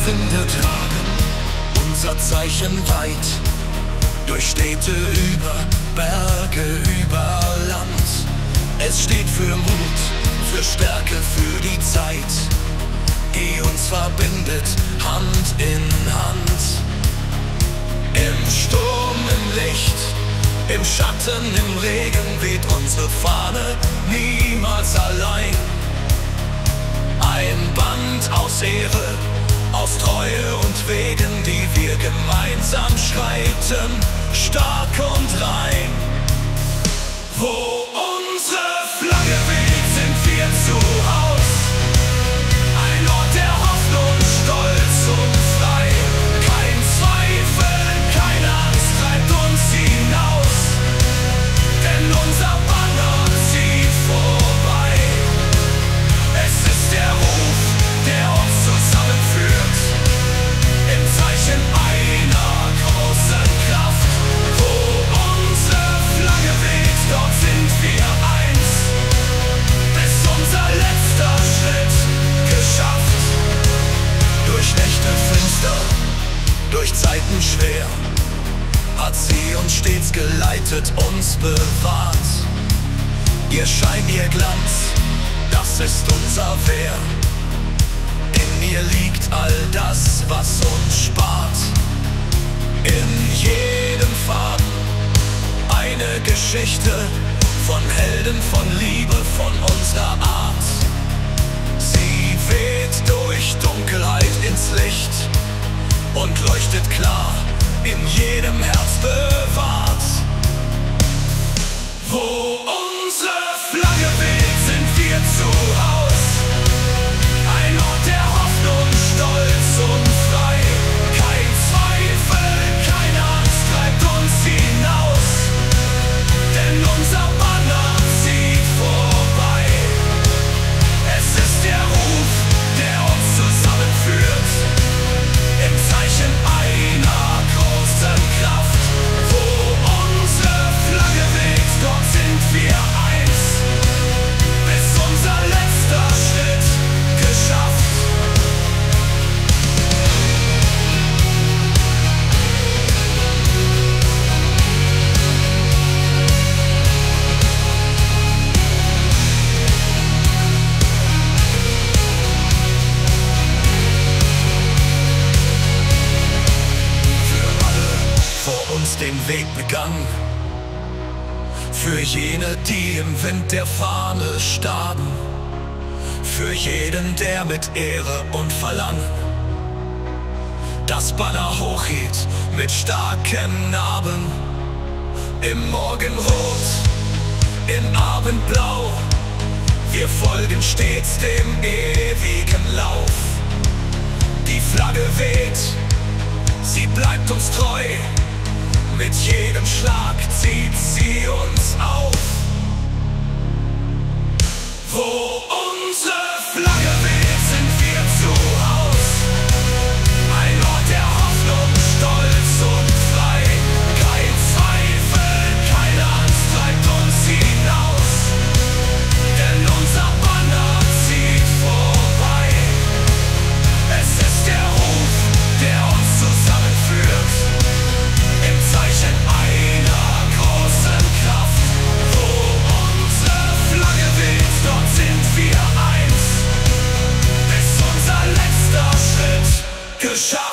Winde tragen unser Zeichen weit, durch Städte, über Berge, über Land. Es steht für Mut, für Stärke, für die Zeit, die uns verbindet, Hand in Hand. Im Sturm, im Licht, im Schatten, im Regen weht unsere Fahne niemals allein. Ein Band aus Ehre, aus Treue und Wegen, die wir gemeinsam schreiten, stark und rein. Wo unsere Flagge weht, sind wir zu Haus. Ein Ort der Hoffnung, Stolz und frei. Kein Zweifel, keine Angst treibt uns hinaus, denn unser Banner zieht vorbei. Es ist der Ruf, der uns zusammenführt, im Zeichen einer großen Kraft. Wo unsere Flagge weht, dort sind wir eins, bis unser letzter Schritt geschafft. Durch Nächte finster, durch Zeiten schwer, hat sie uns stets geleitet, uns bewahrt. Ihr Schein, ihr Glanz, das ist unser Wehr. In ihr liegt all das, was uns spart. In jedem Faden eine Geschichte von Helden, von Liebe, von unserer Art. Sie weht durch Dunkelheit ins Licht und leuchtet klar, in jedem Herz bewahrt. Wo unsere Flagge weht, sind wir zu Haus. Ein Ort der Hoffnung, Stolz und frei. Kein Zweifel, keine Angst treibt uns hinaus, denn unser Banner zieht vorbei. Es ist der Ruf, der uns zusammenführt, im Zeichen einer großen Kraft. Wo unsere Flagge weht, dort sind wir eins, bis unser letzter Schritt geschafft. Für alle vor uns den Weg begangen, für jene, die im Wind der Fahne starben, für jeden, der mit Ehre und Verlangen das Banner hochhielt mit starken Narben. Im Morgenrot, in Abendblau, wir folgen stets dem ewigen Lauf. Die Flagge weht, sie bleibt uns treu, mit jedem Schlag zieht sie uns auf. Wo unsere Flagge weht, sind wir zu Haus. Ein Ort der Hoffnung, Stolz und frei. Kein Zweifel, keine Angst treibt uns hinaus, denn unser Banner zieht vorbei. Es ist der Ruf, der uns zusammenführt, im Zeichen einer großen Kraft. Wo unsere Flagge weht, dort sind wir eins, bis unser letzter Schritt geschafft.